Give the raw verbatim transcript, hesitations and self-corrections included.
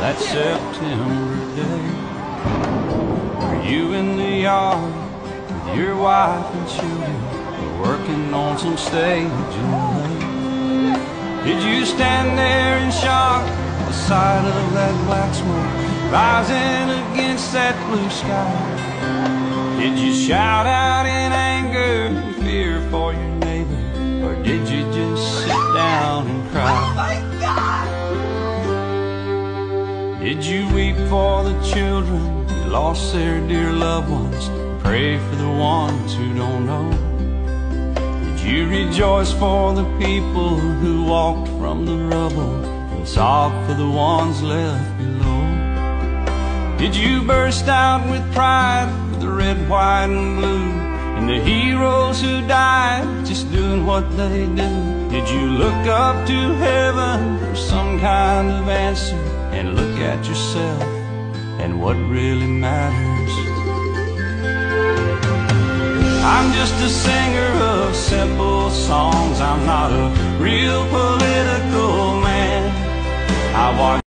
that September day? Were you in the yard with your wife and children, working on some stage in L A? Did you stand there in shock at the sight of that black smoke rising against that blue sky? Did you shout out in anger and fear for your neighbor, or did you just sit down and cry? Oh my God! Did you weep for the children who lost their dear loved ones, pray for the ones who don't know? Did you rejoice for the people who walked from the rubble and sob for the ones left below? Did you burst out with pride for the red, white, and blue, and the heroes who died just doing what they do? Did you look up to heaven for some kind of answer, and look at yourself and what really matters? I'm just a singer of simple songs. I'm not a real political man. I watch